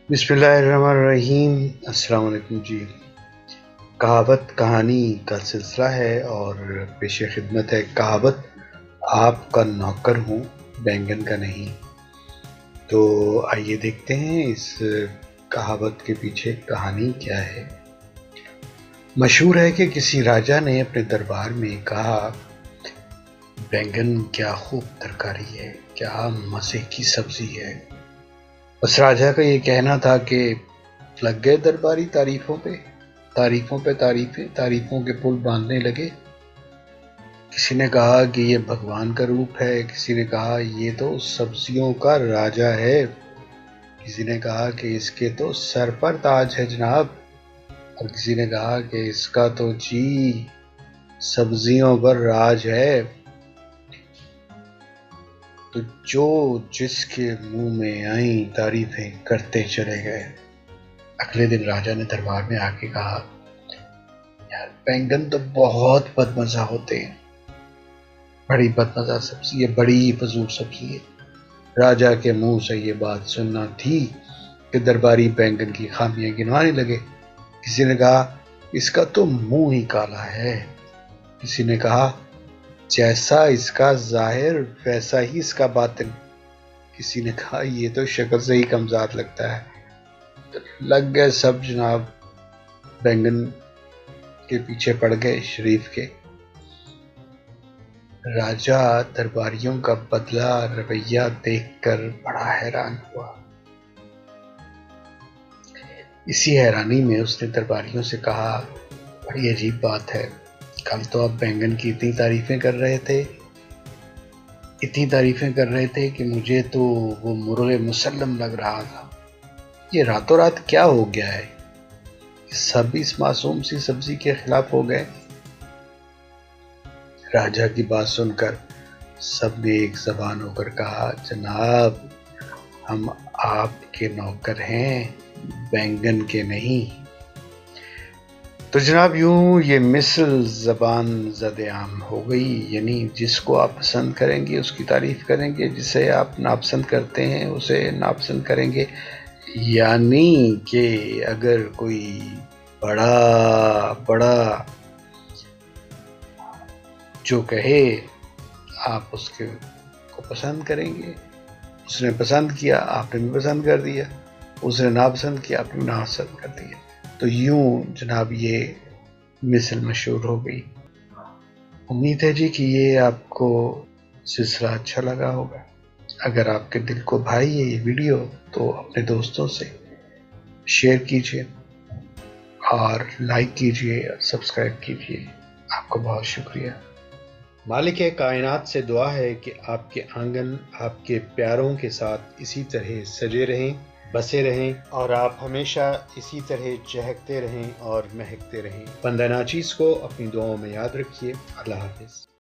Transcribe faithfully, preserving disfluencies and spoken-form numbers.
बिस्मिल्लाहिर्रहमानिर्रहीम। अस्सलाम वालेकुम जी। कहावत कहानी का सिलसिला है और पेश खिदमत है कहावत आपका नौकर हूँ बैंगन का नहीं। तो आइए देखते हैं इस कहावत के पीछे कहानी क्या है। मशहूर है कि किसी राजा ने अपने दरबार में कहा, बैंगन क्या खूब तरकारी है, क्या मज़े की सब्जी है। बस राजा का ये कहना था कि लग गए दरबारी तारीफों पे तारीफों पे तारीफें तारीफों के पुल बांधने लगे। किसी ने कहा कि ये भगवान का रूप है, किसी ने कहा ये तो सब्जियों का राजा है, किसी ने कहा कि इसके तो सर पर ताज है जनाब, और किसी ने कहा कि इसका तो जी सब्जियों पर राज है। तो जो जिसके मुंह में आई तारीफें करते चले गए। अगले दिन राजा ने दरबार में आके कहा, यार बैंगन तो बहुत बदमजा होते हैं, बड़ी बदमजा सब्जी है, बड़ी फजूल सब्जी है। राजा के मुंह से ये बात सुनना थी कि दरबारी बैंगन की खामियां गिनवाने लगे। किसी ने कहा इसका तो मुंह ही काला है, किसी ने कहा जैसा इसका जाहिर वैसा ही इसका बातिन, किसी ने कहा ये तो शक्ल से ही कमजार लगता है। तो लग गए सब जनाब बैंगन के पीछे पड़ गए शरीफ के। राजा दरबारियों का बदला रवैया देखकर बड़ा हैरान हुआ। इसी हैरानी में उसने दरबारियों से कहा, बड़ी अजीब बात है, कल तो आप बैंगन की इतनी तारीफें कर रहे थे इतनी तारीफें कर रहे थे कि मुझे तो वो मुर्गे मुसल्लम लग रहा था। ये रातों रात क्या हो गया है, सब इस मासूम सी सब्जी के खिलाफ हो गए। राजा की बात सुनकर सबने एक जबान होकर कहा, जनाब हम आपके नौकर हैं, बैंगन के नहीं। तो जनाब यूं ये मिसल जबान ज़द-ए-आम हो गई, यानी जिसको आप पसंद करेंगे उसकी तारीफ करेंगे, जिसे आप नापसंद करते हैं उसे नापसंद करेंगे। यानी कि अगर कोई बड़ा बड़ा जो कहे आप उसके को पसंद करेंगे। उसने पसंद किया आपने भी पसंद कर दिया, उसने नापसंद किया आपने भी नापसंद कर दिया। तो यूं जनाब ये मिसल मशहूर हो गई। उम्मीद है जी कि ये आपको सिलसिला अच्छा लगा होगा। अगर आपके दिल को भाई है ये वीडियो तो अपने दोस्तों से शेयर कीजिए और लाइक कीजिए और सब्सक्राइब कीजिए। आपको बहुत शुक्रिया। मालिक कायनात से दुआ है कि आपके आंगन आपके प्यारों के साथ इसी तरह सजे रहें, बसे रहें और आप हमेशा इसी तरह चहकते रहें और महकते रहें। बंदा नाचीज़ को अपनी दुआओं में याद रखिए। अल्लाह हाफ़िज़।